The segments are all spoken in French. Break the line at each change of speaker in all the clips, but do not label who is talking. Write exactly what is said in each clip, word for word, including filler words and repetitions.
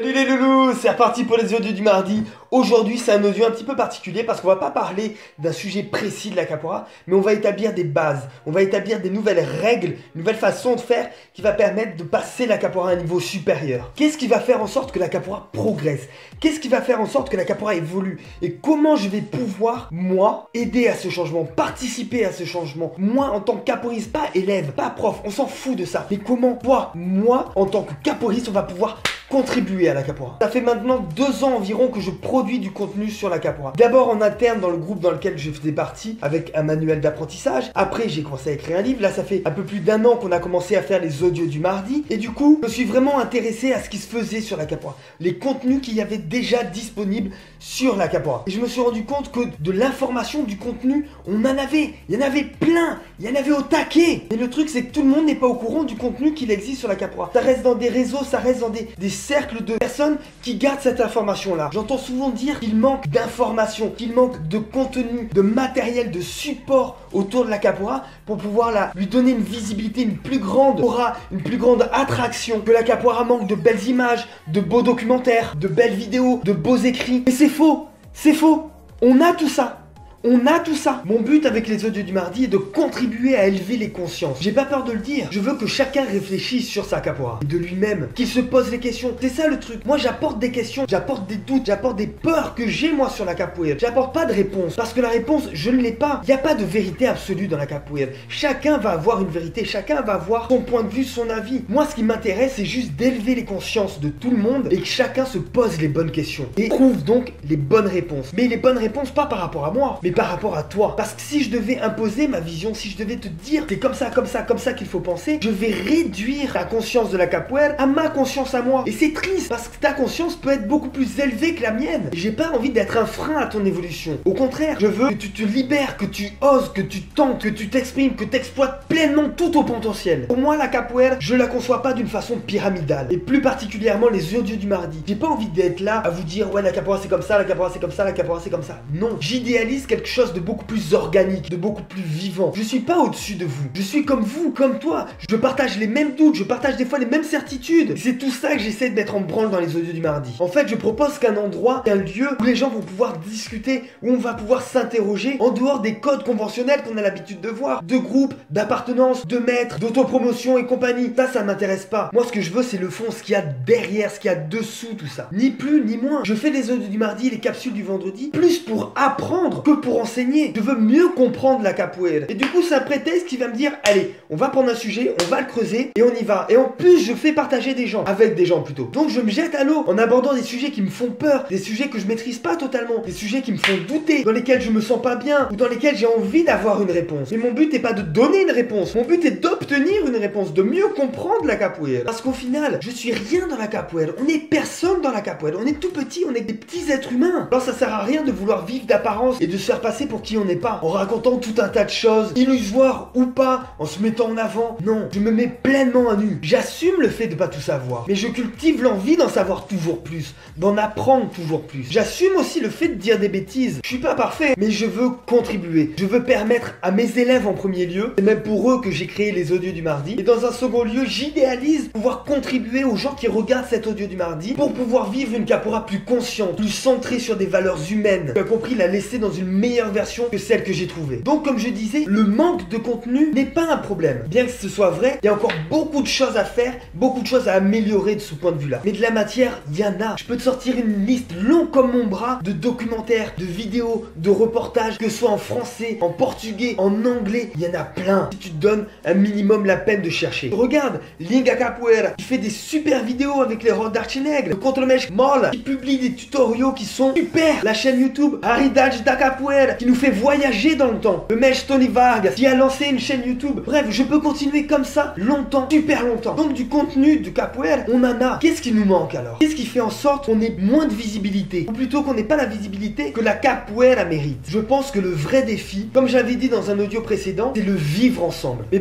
Salut les loulous, c'est reparti pour les audios du mardi. Aujourd'hui c'est un audio un petit peu particulier parce qu'on va pas parler d'un sujet précis de la capoeira, mais on va établir des bases, on va établir des nouvelles règles, une nouvelle façon de faire qui va permettre de passer la capoeira à un niveau supérieur. Qu'est-ce qui va faire en sorte que la capoeira progresse? Qu'est-ce qui va faire en sorte que la capoeira évolue? Et comment je vais pouvoir, moi, aider à ce changement, participer à ce changement? Moi, en tant que capoeiriste, pas élève, pas prof, on s'en fout de ça. Mais comment, toi, moi, en tant que capoeiriste, on va pouvoir contribuer à la capoeira. Ça fait maintenant deux ans environ que je produis du contenu sur la capoeira. D'abord en interne dans le groupe dans lequel je faisais partie avec un manuel d'apprentissage. Après j'ai commencé à écrire un livre. Là ça fait un peu plus d'un an qu'on a commencé à faire les audios du mardi. Et du coup je me suis vraiment intéressé à ce qui se faisait sur la capoeira. Les contenus qu'il y avait déjà disponibles sur la capoeira. Et je me suis rendu compte que de l'information, du contenu, on en avait. Il y en avait plein. Il y en avait au taquet. Et le truc c'est que tout le monde n'est pas au courant du contenu qu'il existe sur la capoeira. Ça reste dans des réseaux, ça reste dans des, des cercle de personnes qui gardent cette information-là. J'entends souvent dire qu'il manque d'informations, qu'il manque de contenu, de matériel, de support autour de la capoeira pour pouvoir la, lui donner une visibilité, une plus grande aura, une plus grande attraction. Que la capoeira manque de belles images, de beaux documentaires, de belles vidéos, de beaux écrits. Mais c'est faux, c'est faux. On a tout ça. On a tout ça. Mon but avec les audios du mardi est de contribuer à élever les consciences. J'ai pas peur de le dire. Je veux que chacun réfléchisse sur sa capoeira. Et de lui-même. Qu'il se pose les questions. C'est ça le truc. Moi j'apporte des questions. J'apporte des doutes. J'apporte des peurs que j'ai moi sur la capoeira. J'apporte pas de réponse. Parce que la réponse, je ne l'ai pas. Il n'y a pas de vérité absolue dans la capoeira. Chacun va avoir une vérité. Chacun va avoir son point de vue, son avis. Moi ce qui m'intéresse c'est juste d'élever les consciences de tout le monde. Et que chacun se pose les bonnes questions. Et trouve donc les bonnes réponses. Mais les bonnes réponses pas par rapport à moi. Mais par rapport à toi. Parce que si je devais imposer ma vision, si je devais te dire c'est comme ça, comme ça, comme ça qu'il faut penser, je vais réduire ta conscience de la capoeira à ma conscience à moi. Et c'est triste parce que ta conscience peut être beaucoup plus élevée que la mienne. Et j'ai pas envie d'être un frein à ton évolution. Au contraire, je veux que tu te libères, que tu oses, que tu tentes, que tu t'exprimes, que tu exploites pleinement tout ton potentiel. Pour moi, la capoeira, je la conçois pas d'une façon pyramidale. Et plus particulièrement les audios du mardi. J'ai pas envie d'être là à vous dire ouais la capoeira c'est comme ça, la capoeira c'est comme ça, la capoeira c'est comme ça. Non, j'idéalise quelque chose de beaucoup plus organique, de beaucoup plus vivant. Je suis pas au-dessus de vous. Je suis comme vous, comme toi. Je partage les mêmes doutes, je partage des fois les mêmes certitudes. C'est tout ça que j'essaie de mettre en branle dans les audios du mardi. En fait, je propose qu'un endroit, un lieu où les gens vont pouvoir discuter, où on va pouvoir s'interroger en dehors des codes conventionnels qu'on a l'habitude de voir, de groupe, d'appartenance, de maître, d'autopromotion et compagnie. Ça, ça m'intéresse pas. Moi, ce que je veux, c'est le fond, ce qu'il y a derrière, ce qu'il y a dessous tout ça. Ni plus, ni moins. Je fais les audios du mardi, les capsules du vendredi, plus pour apprendre que pour enseigner. Je veux mieux comprendre la capoeira. Et du coup, c'est un prétexte qui va me dire, allez, on va prendre un sujet, on va le creuser et on y va. Et en plus, je fais partager des gens, avec des gens plutôt. Donc, je me jette à l'eau en abordant des sujets qui me font peur, des sujets que je maîtrise pas totalement, des sujets qui me font douter, dans lesquels je me sens pas bien ou dans lesquels j'ai envie d'avoir une réponse. Mais mon but n'est pas de donner une réponse. Mon but est d'obtenir une réponse, de mieux comprendre la capoeira. Parce qu'au final, je suis rien dans la capoeira. On n'est personne dans la capoeira. On est tout petit, on est des petits êtres humains. Alors, ça sert à rien de vouloir vivre d'apparence et de se faire passer pour qui on n'est pas, en racontant tout un tas de choses, illusoires ou pas, en se mettant en avant. Non, je me mets pleinement à nu. J'assume le fait de pas tout savoir, mais je cultive l'envie d'en savoir toujours plus, d'en apprendre toujours plus. J'assume aussi le fait de dire des bêtises. Je suis pas parfait, mais je veux contribuer. Je veux permettre à mes élèves en premier lieu, c'est même pour eux que j'ai créé les audios du mardi, et dans un second lieu, j'idéalise pouvoir contribuer aux gens qui regardent cet audio du mardi pour pouvoir vivre une capoeira plus consciente, plus centrée sur des valeurs humaines, qui a compris la laisser dans une meilleure version que celle que j'ai trouvée. Donc comme je disais, le manque de contenu n'est pas un problème. Bien que ce soit vrai, il y a encore beaucoup de choses à faire, beaucoup de choses à améliorer de ce point de vue-là. Mais de la matière, il y en a. Je peux te sortir une liste longue comme mon bras de documentaires, de vidéos, de reportages, que ce soit en français, en portugais, en anglais, il y en a plein. Si tu te donnes un minimum la peine de chercher. Regarde, Linga Capoeira, qui fait des super vidéos avec les rods d'Archinègre, le contre-mèche Moll, qui publie des tutoriaux qui sont super. La chaîne YouTube Haridade da Capoeira, qui nous fait voyager dans le temps. Le mèche Tony Vargas, qui a lancé une chaîne YouTube. Bref, je peux continuer comme ça longtemps, super longtemps. Donc du contenu de capoeira, on en a. Qu'est-ce qui nous manque alors? Qu'est-ce qui fait en sorte qu'on ait moins de visibilité? Ou plutôt qu'on n'ait pas la visibilité que la capoeira mérite? Je pense que le vrai défi, comme j'avais dit dans un audio précédent, c'est le vivre ensemble. Mais pour réussir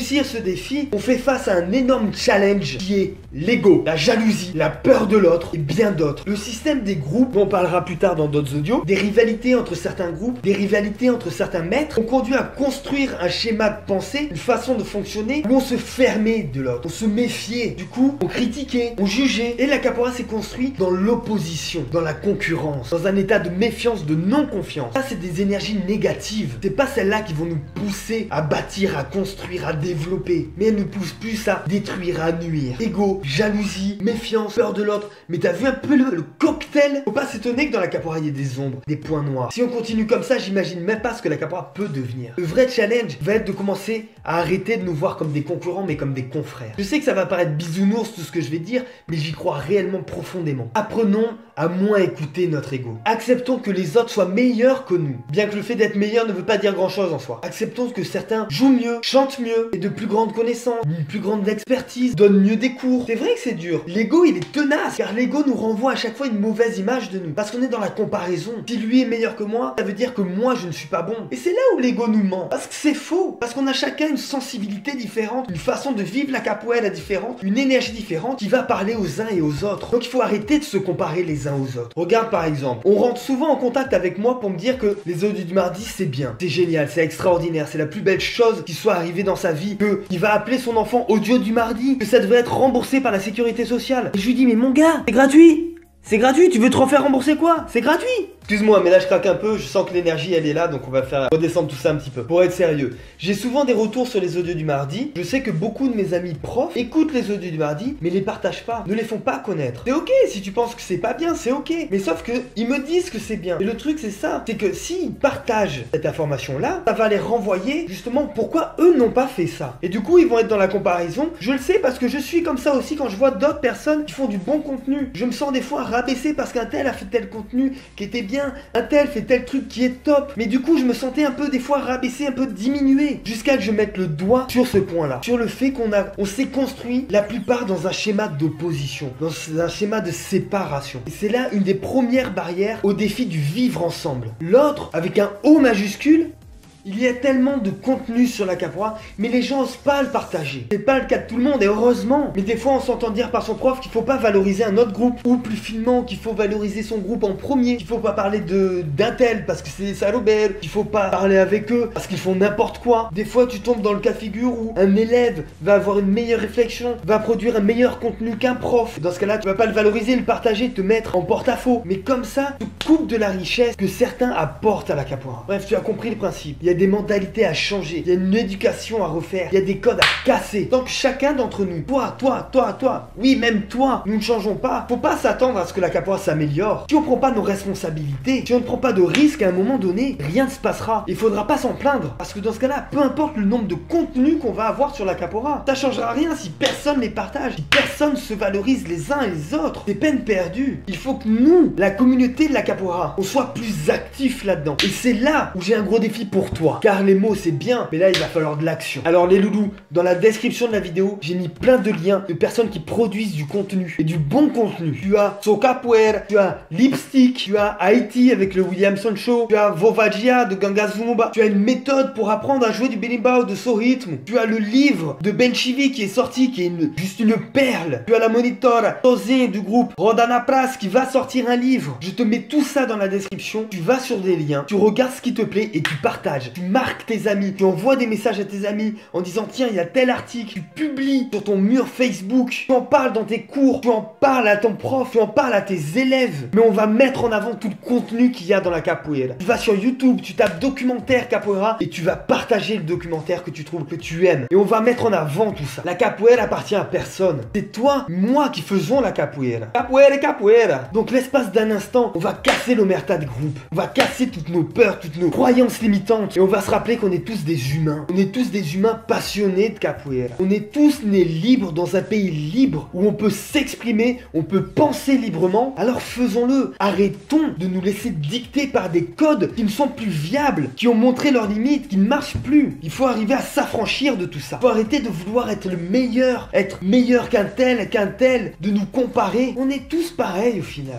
réussir ce défi, on fait face à un énorme challenge qui est l'ego, la jalousie, la peur de l'autre et bien d'autres. Le système des groupes, dont on parlera plus tard dans d'autres audios, des rivalités entre certains groupes, des rivalités entre certains maîtres, ont conduit à construire un schéma de pensée, une façon de fonctionner où on se fermait de l'autre, on se méfiait. Du coup, on critiquait, on jugeait et la capoeira s'est construite dans l'opposition, dans la concurrence, dans un état de méfiance, de non-confiance. Ça, c'est des énergies négatives. C'est pas celles-là qui vont nous pousser à bâtir, à construire, à développer, mais elles nous poussent plus à détruire, à nuire. Ego, jalousie, méfiance, peur de l'autre. Mais t'as vu un peu le, le cocktail? Faut pas s'étonner que dans la capoeira il y ait des ombres, des points noirs. Si on continue comme ça, j'imagine même pas ce que la capoeira peut devenir. Le vrai challenge va être de commencer à arrêter de nous voir comme des concurrents mais comme des confrères. Je sais que ça va paraître bisounours tout ce que je vais dire, mais j'y crois réellement profondément. Apprenons à moins écouter notre ego. Acceptons que les autres soient meilleurs que nous. Bien que le fait d'être meilleur ne veut pas dire grand chose en soi. Acceptons que certains jouent mieux, chantent mieux, et de plus grandes connaissances, une plus grande expertise, donnent mieux des cours. C'est vrai que c'est dur. L'ego il est tenace, car l'ego nous renvoie à chaque fois une mauvaise image de nous. Parce qu'on est dans la comparaison. Si lui est meilleur que moi, ça veut dire que moi je ne suis pas bon. Et c'est là où l'ego nous ment. Parce que c'est faux. Parce qu'on a chacun une sensibilité différente, une façon de vivre la capoeira différente, une énergie différente qui va parler aux uns et aux autres. Donc il faut arrêter de se comparer les uns aux autres. Regarde par exemple, on rentre souvent en contact avec moi pour me dire que les audios du mardi c'est bien, c'est génial, c'est extraordinaire, c'est la plus belle chose qui soit arrivée dans sa vie, que il va appeler son enfant audio du mardi, que ça devrait être remboursé par la sécurité sociale. Et je lui dis mais mon gars, c'est gratuit. C'est gratuit, tu veux te refaire rembourser quoi? C'est gratuit. Excuse-moi, mais là je craque un peu, je sens que l'énergie elle est là, donc on va faire redescendre tout ça un petit peu. Pour être sérieux, j'ai souvent des retours sur les audios du mardi. Je sais que beaucoup de mes amis profs écoutent les audios du mardi, mais les partagent pas, ne les font pas connaître. C'est ok, si tu penses que c'est pas bien, c'est ok. Mais sauf que ils me disent que c'est bien. Et le truc c'est ça, c'est que s'ils partagent cette information-là, ça va les renvoyer justement pourquoi eux n'ont pas fait ça. Et du coup, ils vont être dans la comparaison. Je le sais parce que je suis comme ça aussi quand je vois d'autres personnes qui font du bon contenu. Je me sens des fois rabaissé parce qu'un tel a fait tel contenu qui était bien. Un tel fait tel truc qui est top. Mais du coup je me sentais un peu des fois rabaissé, un peu diminué. Jusqu'à que je mette le doigt sur ce point là. Sur le fait qu'on a on s'est construit la plupart dans un schéma d'opposition. Dans un schéma de séparation. Et c'est là une des premières barrières au défi du vivre ensemble. L'autre avec un O majuscule. Il y a tellement de contenu sur la capoeira, mais les gens n'osent pas le partager. C'est pas le cas de tout le monde, et heureusement. Mais des fois, on s'entend dire par son prof qu'il faut pas valoriser un autre groupe, ou plus finement, qu'il faut valoriser son groupe en premier, qu'il faut pas parler de d'un tel parce que c'est des salopères, qu'il faut pas parler avec eux parce qu'ils font n'importe quoi. Des fois, tu tombes dans le cas de figure où un élève va avoir une meilleure réflexion, va produire un meilleur contenu qu'un prof. Dans ce cas-là, tu vas pas le valoriser, le partager, te mettre en porte-à-faux. Mais comme ça, tu coupes de la richesse que certains apportent à la capoeira. Bref, tu as compris le principe. Il y a des mentalités à changer, il y a une éducation à refaire, il y a des codes à casser. Donc chacun d'entre nous, toi, toi, toi, toi, oui même toi, nous ne changeons pas. Faut pas s'attendre à ce que la capoeira s'améliore. Si on prend pas nos responsabilités, si on ne prend pas de risques à un moment donné, rien ne se passera. Il faudra pas s'en plaindre, parce que dans ce cas-là, peu importe le nombre de contenus qu'on va avoir sur la capoeira, ça changera rien si personne les partage, si personne se valorise les uns et les autres. C'est peine perdue. Il faut que nous, la communauté de la capoeira, on soit plus actifs là-dedans. Et c'est là où j'ai un gros défi pour toi. Car les mots c'est bien, mais là il va falloir de l'action. Alors les loulous, dans la description de la vidéo, j'ai mis plein de liens de personnes qui produisent du contenu, et du bon contenu. Tu as So Capoeira, tu as Lipstick, tu as Haïti avec le Williamson Show, tu as Vovagia de Ganga Zumba, tu as une méthode pour apprendre à jouer du berimbau, de So Rythme, tu as le livre de Ben Chivi qui est sorti, qui est une, juste une perle, tu as la monitora Tozin du groupe Rodana Pras qui va sortir un livre. Je te mets tout ça dans la description, tu vas sur des liens, tu regardes ce qui te plaît et tu partages. Tu marques tes amis, tu envoies des messages à tes amis en disant tiens il y a tel article, tu publies sur ton mur Facebook, tu en parles dans tes cours, tu en parles à ton prof, tu en parles à tes élèves, mais on va mettre en avant tout le contenu qu'il y a dans la capoeira. Tu vas sur YouTube, tu tapes documentaire capoeira et tu vas partager le documentaire que tu trouves que tu aimes, et on va mettre en avant tout ça. La capoeira appartient à personne, c'est toi, moi qui faisons la capoeira. Capoeira et capoeira. Donc l'espace d'un instant, on va casser l'omerta de groupe, on va casser toutes nos peurs, toutes nos croyances limitantes, et on va se rappeler qu'on est tous des humains. On est tous des humains passionnés de capoeira. On est tous nés libres dans un pays libre où on peut s'exprimer, on peut penser librement. Alors faisons-le. Arrêtons de nous laisser dicter par des codes qui ne sont plus viables, qui ont montré leurs limites, qui ne marchent plus. Il faut arriver à s'affranchir de tout ça. Il faut arrêter de vouloir être le meilleur, être meilleur qu'un tel, qu'un tel, de nous comparer. On est tous pareils au final.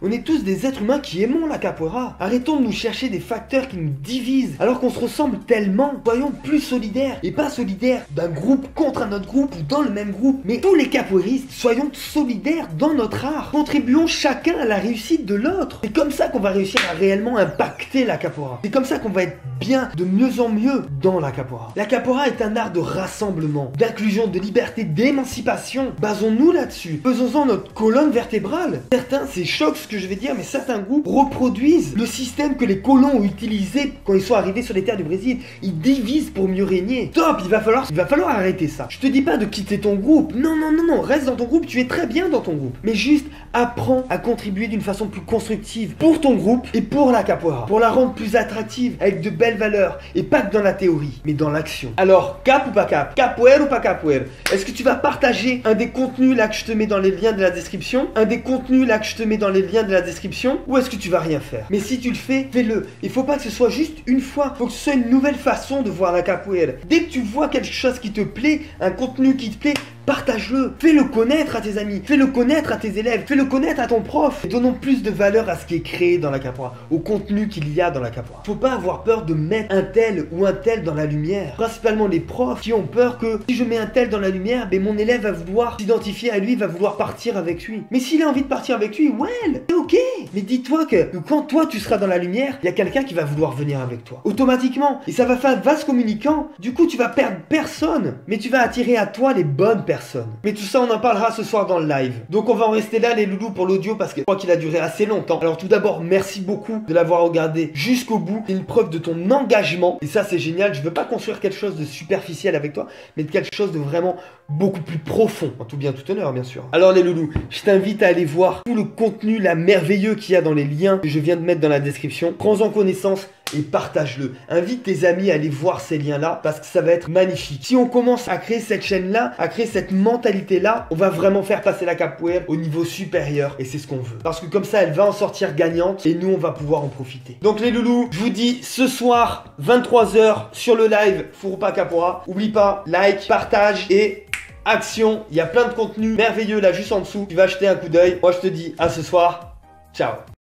On est tous des êtres humains qui aimons la capoeira. Arrêtons de nous chercher des facteurs qui nous divisent alors qu'on se ressemble tellement. Soyons plus solidaires et pas solidaires d'un groupe contre un autre groupe ou dans le même groupe. Mais tous les capoeiristes, soyons solidaires dans notre art. Contribuons chacun à la réussite de l'autre. C'est comme ça qu'on va réussir à réellement impacter la capoeira. C'est comme ça qu'on va être bien de mieux en mieux dans la capoeira. La capoeira est un art de rassemblement, d'inclusion, de liberté, d'émancipation. Basons-nous là-dessus. Faisons-en notre colonne vertébrale. Certains, c'est choc ce que je vais dire, mais certains groupes reproduisent le système que les colons ont utilisé quand ils sont arrivés sur les terres du Brésil. Ils divisent pour mieux régner. Top, il va falloir, il va falloir arrêter ça. Je te dis pas de quitter ton groupe. Non, non, non, non, reste dans ton groupe, tu es très bien dans ton groupe. Mais juste apprends à contribuer d'une façon plus constructive pour ton groupe et pour la capoeira. Pour la rendre plus attractive, avec de belles valeurs. Et pas que dans la théorie, mais dans l'action. Alors, cap ou pas cap? Capoeira ou pas capoeira? Est-ce que tu vas partager un des contenus là que je te mets dans les liens de la description? Un des contenus là que je te mets dans les liens de la description? Ou est-ce que tu vas rien faire? Mais si tu le fais, fais-le. Il faut pas que ce soit juste une fois. Faut que ce soit une nouvelle façon de voir la capoeira. Dès que tu vois quelque chose qui te plaît, un contenu qui te plaît, partage-le, fais-le connaître à tes amis, fais-le connaître à tes élèves, fais-le connaître à ton prof. Et donnons plus de valeur à ce qui est créé dans la capoeira, au contenu qu'il y a dans la capoeira. Faut pas avoir peur de mettre un tel ou un tel dans la lumière. Principalement les profs qui ont peur que si je mets un tel dans la lumière, ben mon élève va vouloir s'identifier à lui, va vouloir partir avec lui. Mais s'il a envie de partir avec lui, well, c'est ok. Mais dis-toi que, que quand toi tu seras dans la lumière, il y a quelqu'un qui va vouloir venir avec toi. Automatiquement. Et ça va faire un vaste communicant. Du coup, tu vas perdre personne, mais tu vas attirer à toi les bonnes personnes. Personne. Mais tout ça on en parlera ce soir dans le live. Donc on va en rester là les loulous pour l'audio parce que je crois qu'il a duré assez longtemps. Alors tout d'abord merci beaucoup de l'avoir regardé jusqu'au bout. C'est une preuve de ton engagement. Et ça c'est génial. Je veux pas construire quelque chose de superficiel avec toi, mais de quelque chose de vraiment beaucoup plus profond. En tout bien tout honneur bien sûr. Alors les loulous, je t'invite à aller voir tout le contenu là merveilleux qu'il y a dans les liens que je viens de mettre dans la description. Prends-en connaissance et partage-le. Invite tes amis à aller voir ces liens-là parce que ça va être magnifique. Si on commence à créer cette chaîne-là, à créer cette mentalité-là, on va vraiment faire passer la capoeira au niveau supérieur et c'est ce qu'on veut. Parce que comme ça, elle va en sortir gagnante et nous, on va pouvoir en profiter. Donc les loulous, je vous dis ce soir, vingt-trois heures sur le live Furupa Capoeira. Oublie pas, like, partage et action. Il y a plein de contenu merveilleux là juste en dessous. Tu vas jeter un coup d'œil. Moi, je te dis à ce soir. Ciao.